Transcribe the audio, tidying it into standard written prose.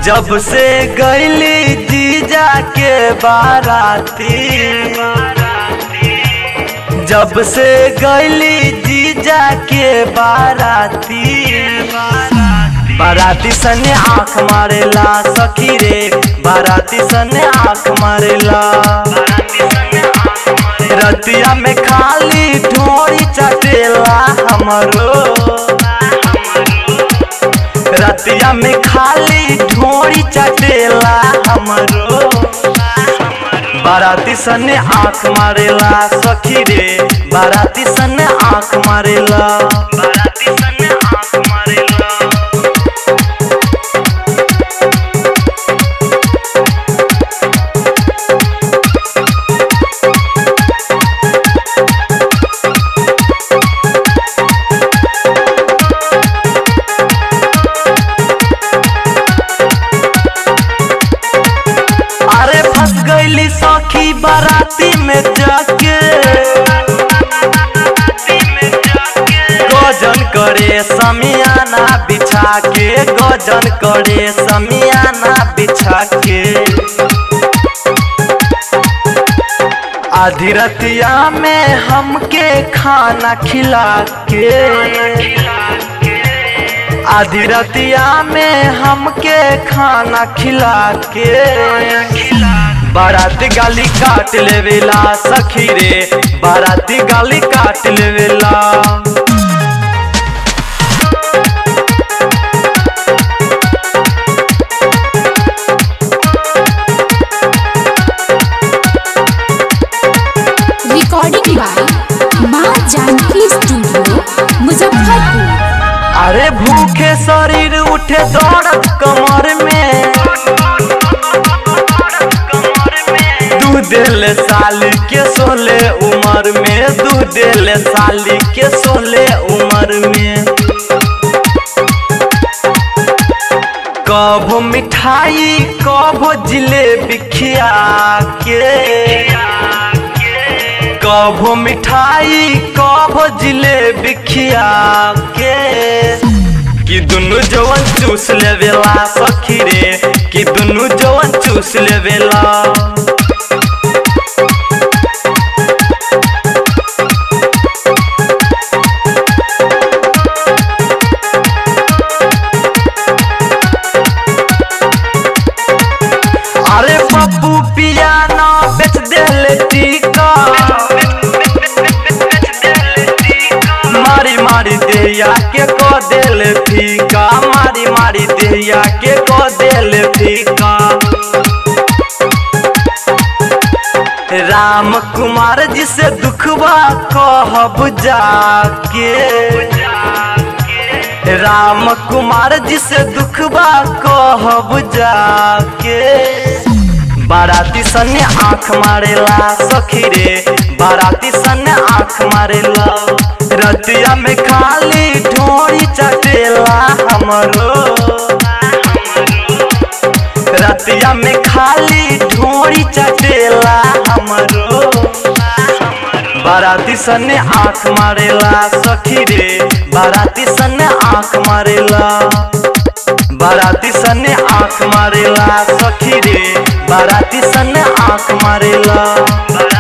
जब से गईली जीजा के बाराती, जब से गईली जीजा के बाराती, बाराती सने आँख मारेला सखी रे, बाराती सने आँख मारेला। रतिया में खाली ढोरी चटेला हमरो, रतिया में खाली ढोरी चटेला हमरो। बाराती सने आँख मारेला सखी रे, बाराती सने आँख मारेला, बाराती सने आँख मारेला। अरे फंस गईली सखी बाराती में जाके, गजन करे समियाना बिछा के, गजन करे समियाना बिछा के। आधी रतिया में हमके खाना खिला के, आधी रतिया में हमके खाना खिला के। बाराती गाली काट लेवेला सखी रे, बाराती गाली काट लेवेला। रिकॉर्डिंग बाय माँ जानकी स्टूडियो मुजफ्फरपुर। अरे भूखे शरीर उठे दर्द कमर में, दूध देले साली के 16 उम्र में, दूध देले साली के 16 उम्र में। कभो मिठाई कभो जिलेबी खिया के, कभो मिठाई कभो जिलेबी खिया के। कि दुनु जवन चूस लेवेला सखी रे, कि दुनु जवन चूस लेवेला। अरे पप्पू पिया ना बेच देले टीका, मारी मारी देया के को देले फीका, मारी मारी देया के को देले फीका। राम कुमार जी से दुखवा कहब जाके, राम कुमार जी से दुखवा कहब जाके। बाराती सने आँख मारेला सखी रे, बाराती सने आँख मारेला। रतिया में खाली ढोरी चटेला हमरो, रतिया में खाली ढोरी चटेला हमरो। बाराती सने आँख मारेला सखी रे, बाराती सने आँख मारेला, बाराती सने आँख मारेला सखी रे, बाराती सने आँख मारेला।